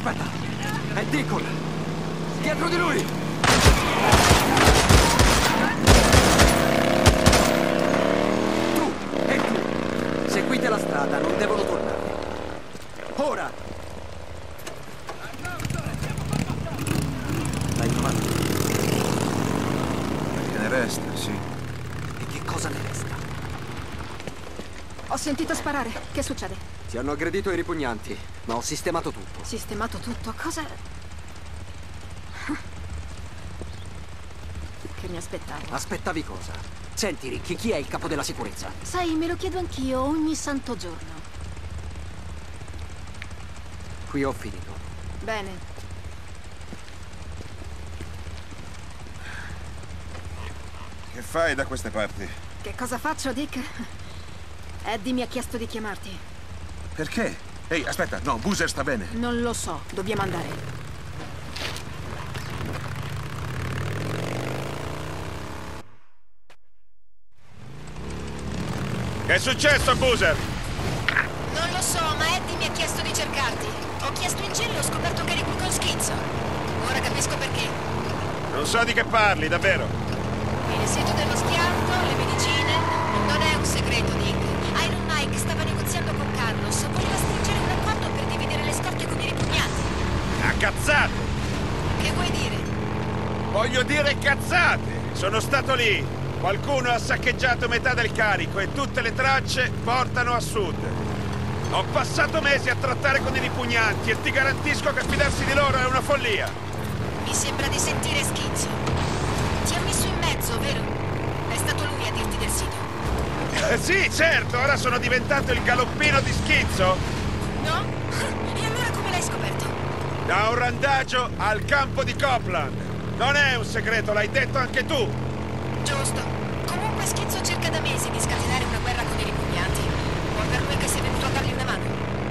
Aspetta! È Deacon! Dietro di lui! Tu e tu! Seguite la strada, non devono tornare. Ora! L'hai trovato? Che ne resta, sì. E che cosa ne resta? Ho sentito sparare. Che succede? Ti hanno aggredito i ripugnanti, ma ho sistemato tutto. Sistemato tutto. Cosa... Che mi aspettavo? Aspettavi cosa? Senti, Ricky, chi è il capo della sicurezza? Sai, me lo chiedo anch'io ogni santo giorno. Qui ho finito. Bene. Che fai da queste parti? Che cosa faccio, Dick? Eddie mi ha chiesto di chiamarti. Perché? Ehi, aspetta, no, Boozer sta bene. Non lo so, dobbiamo andare. Che è successo, Boozer? Non lo so, ma Eddie mi ha chiesto di cercarti. Ho chiesto in giro e ho scoperto che eri qui con Schizzo. Ora capisco perché. Non so di che parli, davvero. Il sito dello schianto, le medicine. Non è un segreto, Dick. Iron Mike stava negoziando con Carlos. Voleva stringere un accordo per dividere le scorte con i ripugnati. A cazzate! Che vuoi dire? Voglio dire cazzate! Sono stato lì. Qualcuno ha saccheggiato metà del carico e tutte le tracce portano a sud. Ho passato mesi a trattare con i ripugnanti e ti garantisco che fidarsi di loro è una follia. Mi sembra di sentire Schizzo. Ti ha messo in mezzo, vero? È stato lui a dirti del sito. Sì, certo, ora sono diventato il galoppino di Schizzo. No? E allora come l'hai scoperto? Da un randaggio al campo di Copland. Non è un segreto, l'hai detto anche tu. Giusto. Comunque Schizzo cerca da mesi di scatenare una guerra con i ripugnanti. Può per lui che sei venuto a dargli una mano.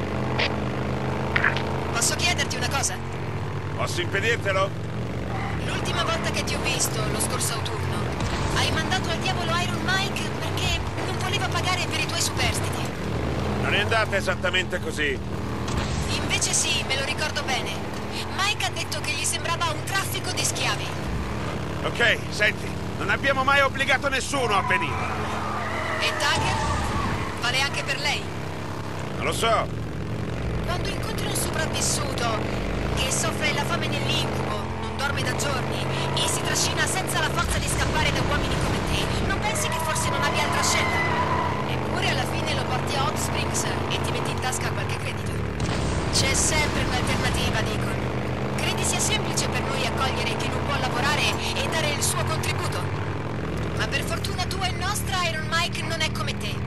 Posso chiederti una cosa? Posso impedirtelo? L'ultima volta che ti ho visto, lo scorso autunno, hai mandato al diavolo Iron Mike perché non voleva pagare per i tuoi superstiti. Non è andata esattamente così. Invece sì, me lo ricordo bene. Mike ha detto che gli sembrava un traffico di schiavi. Ok, senti. Non abbiamo mai obbligato nessuno a venire. E Tucker? Vale anche per lei? Non lo so. Quando incontri un sopravvissuto che soffre la fame nell'incubo, non dorme da giorni e si trascina senza la forza di scappare da uomini come te, non pensi che forse non abbia altra scelta? Eppure alla fine lo porti a Hot Springs e ti metti in tasca qualche credito. C'è sempre un'alternativa, Deacon. Credi sia semplice per noi accogliere chi non può lavorare e dare il suo contributo? Ma per fortuna tua e nostra, Iron Mike non è come te.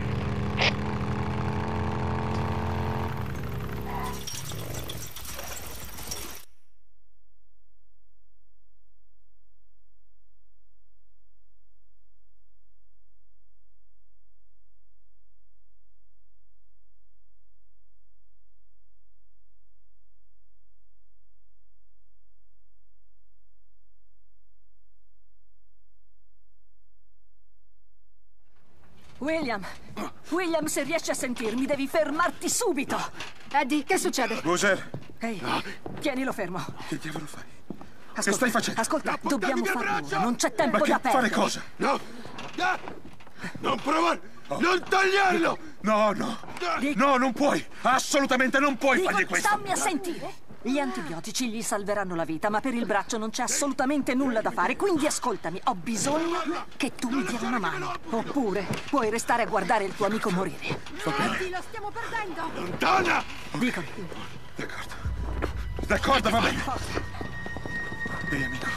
William, se riesci a sentirmi, devi fermarti subito! Eddie, che succede? Boozer, Ehi, tienilo fermo. che diavolo fai? Ascolta, Che stai facendo? Ascolta, dobbiamo farlo ora, non c'è tempo Ma che da perdere. fare cosa? No! Non provare! Non tagliarlo! No, no! No, non puoi! Assolutamente non puoi fargli Dico, questo! stammi a sentire. Gli antibiotici gli salveranno la vita, ma per il braccio non c'è assolutamente nulla da fare, quindi ascoltami, ho bisogno che tu mi dia una mano. Oppure puoi restare a guardare il tuo amico morire. Eddie, lo stiamo perdendo! Lontana! Dico, D'accordo. D'accordo, va bene. Ehi, amico.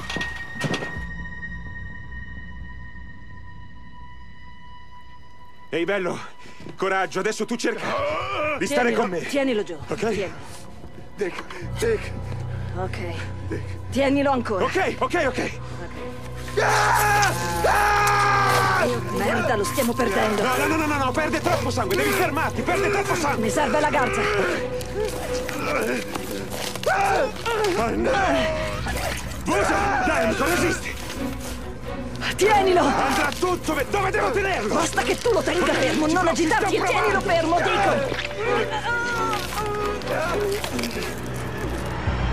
Ehi, bello. Coraggio, adesso tu cerca di stare con me. tienilo giù. Ok? Tieni. Dick! Ok. Tienilo ancora. Ok. Merda, lo stiamo perdendo. No, perde troppo sangue, devi fermarti, perde troppo sangue. Mi serve la garza. Boozer, dai, amico, resisti. Tienilo! Andrà tutto, dove devo tenerlo? Basta che tu lo tenga fermo, non agitarti e tienilo fermo, dico!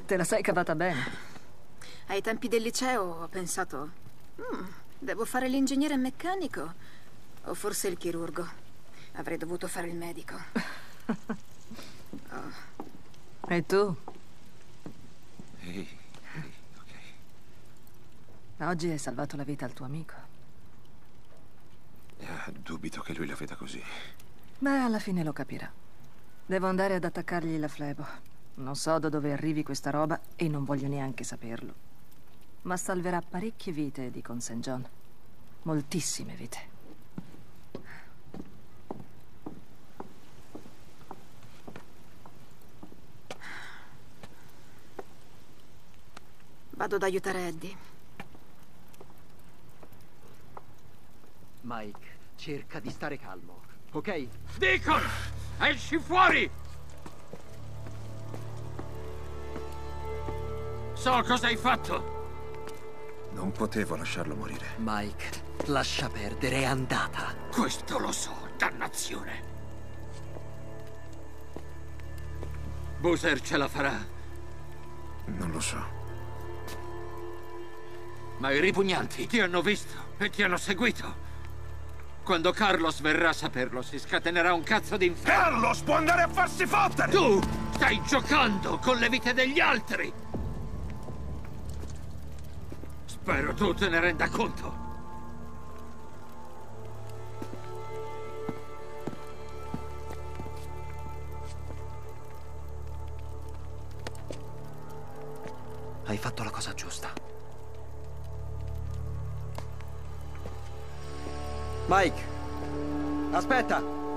Te la sei cavata bene. Ai tempi del liceo ho pensato... devo fare l'ingegnere meccanico o forse il chirurgo. Avrei dovuto fare il medico. E tu? Ehi, ok. Oggi hai salvato la vita al tuo amico. Dubito che lui la veda così. Beh, alla fine lo capirà. Devo andare ad attaccargli la flebo. Non so da dove arrivi questa roba e non voglio neanche saperlo. Ma salverà parecchie vite di con St. John. Moltissime vite. Vado ad aiutare Eddie. Mike, cerca di stare calmo, ok? Deacon! Esci fuori! So cosa hai fatto. Non potevo lasciarlo morire. Mike, lascia perdere, è andata. Questo lo so, dannazione. Boozer ce la farà. Non lo so. Ma i ripugnanti ti hanno visto e ti hanno seguito. Quando Carlos verrà a saperlo, si scatenerà un cazzo d'inferno. Carlos può andare a farsi fottere! Tu stai giocando con le vite degli altri! Spero tu te ne renda conto. Hai fatto la cosa giusta. Mike, aspetta!